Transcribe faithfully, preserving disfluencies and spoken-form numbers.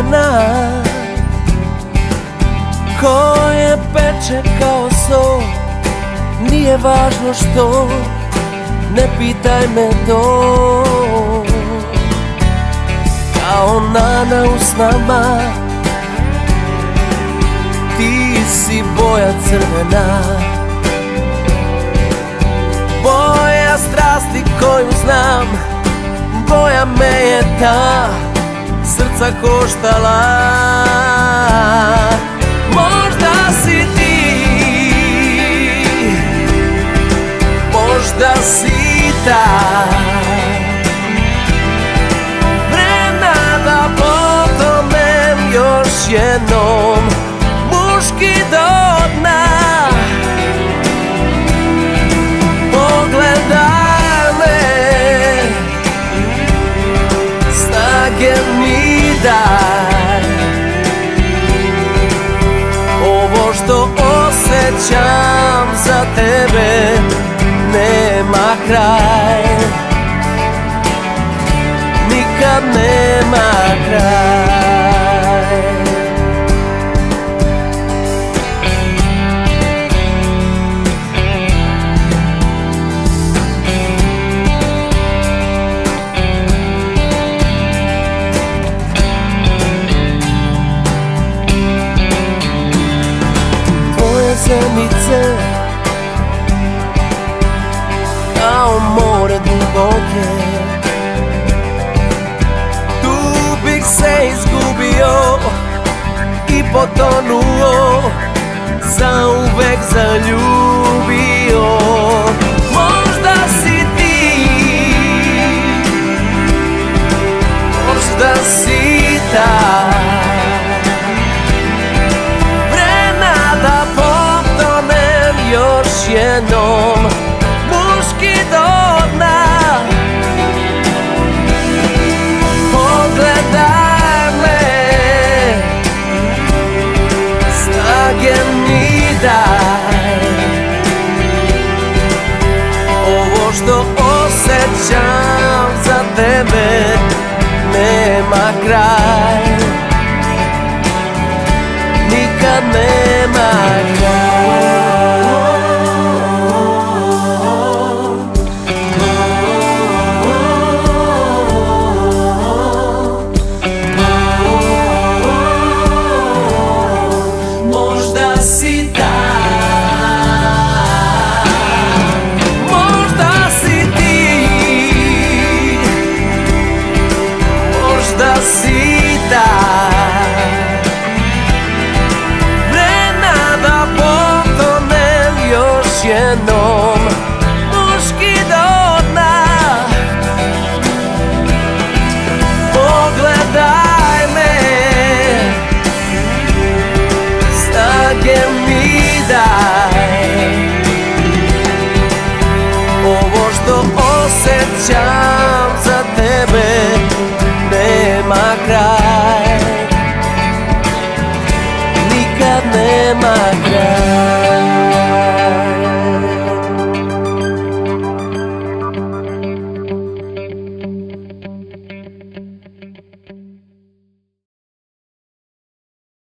crvena koje peče kao so. Nije važno što, ne pitaj me to. Kao nana u snama, ti si boja crvena, boja strasti koju znam, boja me je ta srca koštala. Možda si ti, možda si ta vremena da potonem još jednom muški do dna. Pogledaj me, snage mi daj, ovo što osjećam za tebe nema kraj, nikad nema kraj. Tvoje zenice kao more duboke, tu bih se izgubio i potonuo, zauvek zaljubio. Možda si ti, možda si ta vremena da potonem još jednom muški do dna. Pogledaj me, snage mi daj, ovo što osjećam za tebe nema kraj, nikad nema kraj. Vremena da potonem još jednom